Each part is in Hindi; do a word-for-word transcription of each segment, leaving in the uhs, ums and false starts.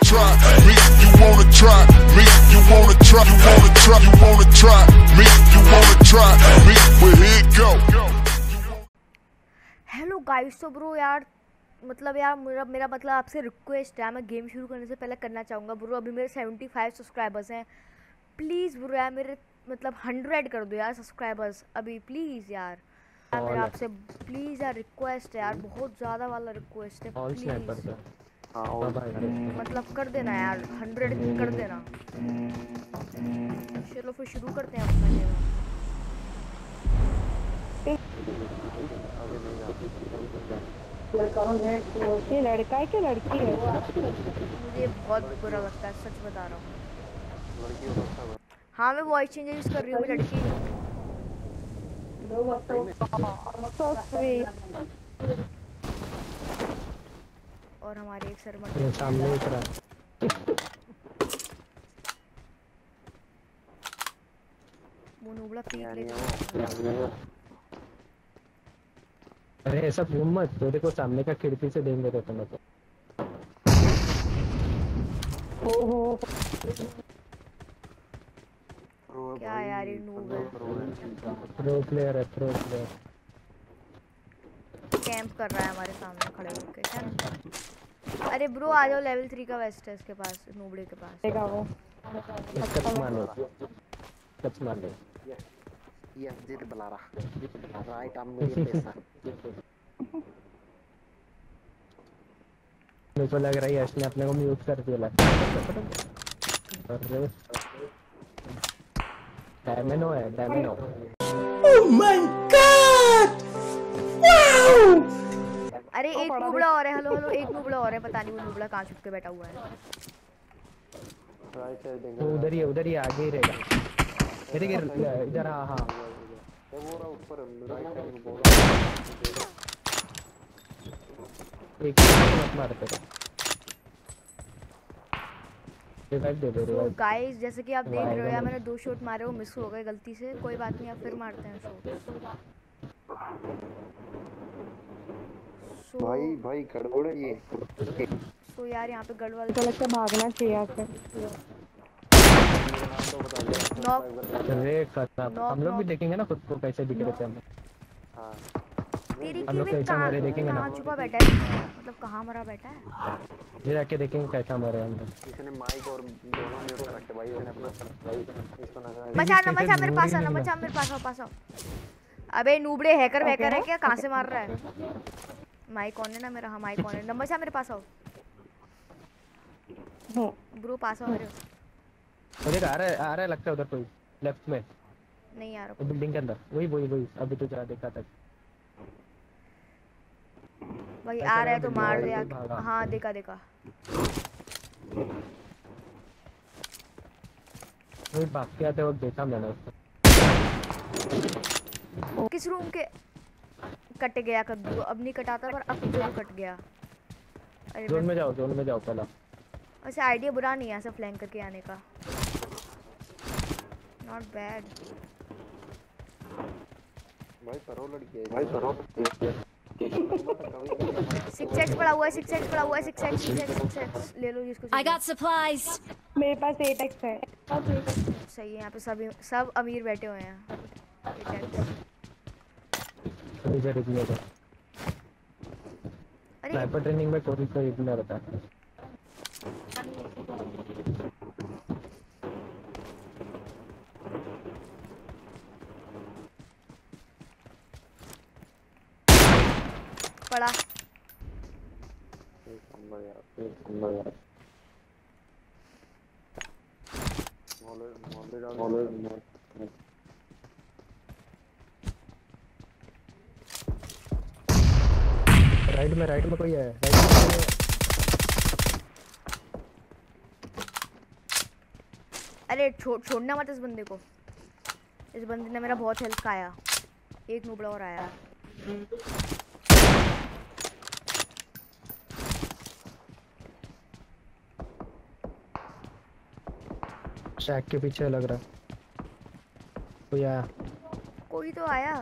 try me, you wanna try me, you wanna try, you wanna try, you wanna try me, you wanna try me, well here it go. Hello guys, तो ब्रो यार मतलब यार मेरा मेरा मतलब आपसे रिक्वेस्ट है, मैं गेम शुरू करने से पहले करना चाहूँगा ब्रो। अभी मेरे सेवेंटी फाइव सब्सक्राइबर्स हैं, प्लीज़ ब्रो यार मेरे मतलब हंड्रेड कर दो यार सब्सक्राइबर्स अभी, प्लीज़ यार। यार मेरा आपसे प्लीज़ यार रिक्वेस्ट है यार, बहुत ज़्यादा वाला रिक्वेस्ट है, प्लीज़ मतलब कर देना यार, हंड्रेड कर देना। चलो फिर शुरू करते हैं अपना गेम। ये लड़का है कि लड़की है? मुझे बहुत बुरा लगता है, सच बता रहा हूँ। हाँ मैं वॉइस चेंजर यूज़ कर रही हूँ, मैं लड़की हूँ। So sweet. और हमारे एक सर सामने उतर रहा मुनुबड़ा पीक लेके। अरे ऐसा घूम मत, तो देखो सामने का खिड़की से देख लेते तुम तो। ओहो क्या यार ये नूब है, प्रो प्लेयर है, प्रो प्लेयर कैंप कर रहा है हमारे सामने खड़े होके है। अरे ब्रो आ जाओ, लेवल थ्री का वेस्ट है इसके पास, नूबड़े के पास। देखा वो कच मार लो, कच मार लो। Yes, did Balara. Right, I'm with you. मेरे को लग रहा है यश ने अपने को म्यूट कर दिया लगता है। अरे डैमेनो है, डैमेनो। Oh my God! Wow! अरे एक नूबड़ा और है, हेलो हेलो, एक नूबड़ा और है, पता नहीं वो नूबड़ा कहाँ छुप के बैठा हुआ है। तो उधर ही उधर ही आगे ही रहेगा। इधर इधर हाँ हाँ एक मत मारते रिवाइव दे दो। तो गाइस जैसे कि आप देख रहे हो यार, मैंने दो शॉट मारे, वो मिस हो गए गलती से, कोई बात नहीं, अब फिर मारते हैं शॉट। so, भाई भाई गड़बड़ है ये। तो यार यहाँ पे गड़बड़ तो लगता है भागना चाहिए यहाँ से। नॉक। अरे खतरनाक, हम लोग भी देखेंगे ना खुद को कैसे दिख रहे थे हम। हाँ तेरी हम लोग की कैसे मरे देखेंगे ना, कहाँ छुपा बैठा है, मतलब कहाँ मरा बैठा है, ये जाके देखेंगे कैसा मरे हम लोग। इसने माइक और दोनों म्यूट कर रखे भाई, इसने अपना इसको ना मचा ना मचा मेरे पास आ, ना मचा मेरे पास आओ, पास आओ। अबे नूबड़े हैकर वैकर है क्या, कहाँ से मार रहा है? माइक ऑन है ना मेरा, हाँ माइक ऑन है, नंबर मचा मेरे पास आओ ब्रो, पास आओ मेरे। उधर आ रहा है, आ रहा है लगता है उधर कोई लेफ्ट में, नहीं आ रहा बिल्डिंग के अंदर, वही वही वही अभी तो जरा देखा था भाई, आ रहा है तो मार दिया। हाँ देखा देखा, वही भाग के आते वक्त देखा मैंने उसको। किस रूम के कट गया कद्दू, अब नहीं कटाता पर अब जरूर कट गया। अरे जोन में जाओ, जोन में जाओ पहला। वैसे आइडिया बुरा नहीं है ऐसा फ्लैंक करके आने का, नॉट बैड। भाई करो लड़की है, भाई करो। सिक्स एक्स पड़ा हुआ है, सिक्स एक्स पड़ा हुआ है, six X six X six X ले लो जिसको। I got supplies. मेरे पास एट एक्स है। सही है, यहाँ पे सब सब अमीर बैठे हुए हैं। इधर इधर इधर अरे स्नाइपर ट्रेनिंग में कोई कोई इतना रहता है। पड़ा राइट में, राइट में कोई है, राइट में। अरे छोड़ छोड़ना मत इस बंदे को, इस बंदे ने मेरा बहुत हेल्प खाया। एक नूबड़ा और आया, शैक के पीछे लग रहा है कोई आया, कोई तो आया।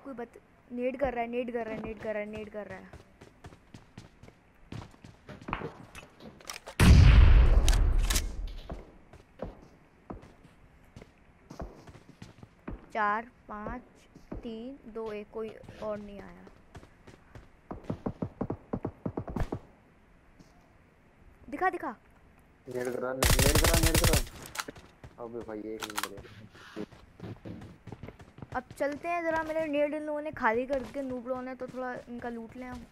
कोई बत नेड कर रहा है, नेड कर रहा है, नेड कर रहा है, नेड कर रहा है। चार पाँच तीन दो एक, कोई और नहीं आया। दिखा दिखा। नेड करा नेड करा नेड करा। अबे भाई एक नंबर है। अब चलते हैं जरा, मेरे नेड इन लोगों ने खाली कर के नूबड़ों ने, तो थोड़ा इनका लूट लें हम।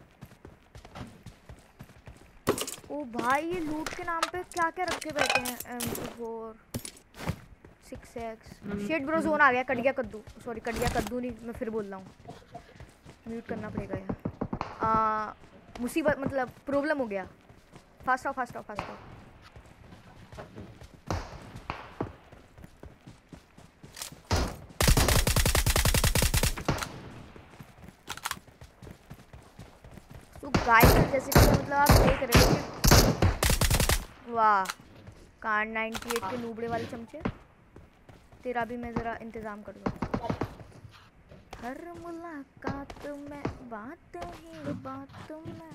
ओ भाई ये लूट के नाम पे क्या क्या रखे बैठे हैं। M two four six X shade bro zone आ गया। कट गया कद्दू, सॉरी कट गया कद्दू नहीं, मैं फिर बोल रहा हूँ, म्यूट करना पड़ेगा यार। मुसीबत मतलब प्रॉब्लम हो गया। फास्ट आओ फास्ट आओ फास्ट आओ। तो गाइस जैसे कि मतलब आप देख रहे हो, वाह कार अट्ठानवे के नूबड़े वाले चमचे। तेरा भी मैं ज़रा इंतज़ाम कर दूँ। हर मुलाकात में बात ही बात में।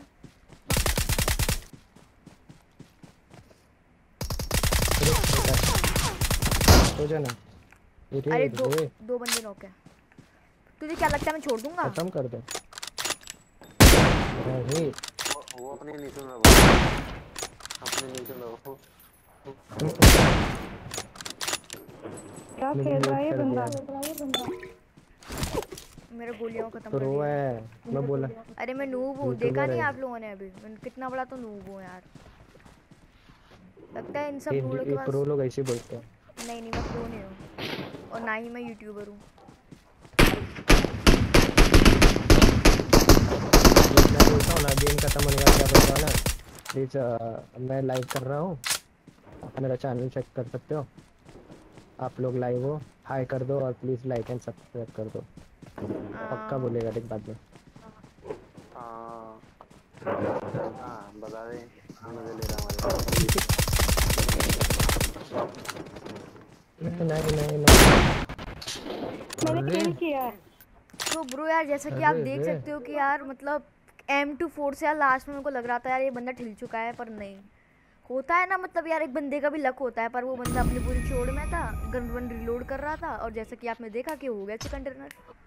हो जाना। अरे दो दो बंदे नॉक है। तुझे क्या लगता है मैं छोड़ दूंगा? खत्म कर दो। अरे वो, वो अपने नहीं सुन रहा, अपने नहीं सुन रहा। क्या खेल रहा है ये बंदा? मेरे गोलियों को खत्म कर प्रो दिया। है मैं बोला। अरे मैं नूब हूँ, देखा नहीं आप लोगों ने अभी मैं कितना बड़ा तो नूब हूँ यार। लगता है इन सब प्रो के पास। प्रो लोग ऐसे बोलते हैं। नहीं नहीं मैं प्रो नहीं हूँ, और ना ही मैं यूट्यूबर हूँ। मैं बोलता हूँ ना, गेम खत्म होने का क्या बोलता हूँ ना, प्लीज़ मैं लाइव कर रहा हूँ, आप मेरा चैनल चेक कर सकते हो। आप लोग लाइव हो, हाई कर दो और प्लीज़ लाइक एंड सब्सक्राइब कर दो। पक्का बोलेगा देख बाद में। हाँ हाँ बता दे, मुझे ले रहा हूँ। नहीं नहीं नहीं नहीं मैंने किल किया है। तो ब्रो यार जैसा कि आप अरे देख रे। सकते हो कि यार मतलब एम टू फोर से यार लास्ट में मेरे को लग रहा था यार ये बंदा ठिल चुका है, पर नहीं होता है ना, मतलब यार एक बंदे का भी लक होता है। पर वो बंदा अपनी पूरी चोड़ में था, गन वन रिलोड कर रहा था, और जैसा कि आपने देखा कि हो गया चिकन डिनर।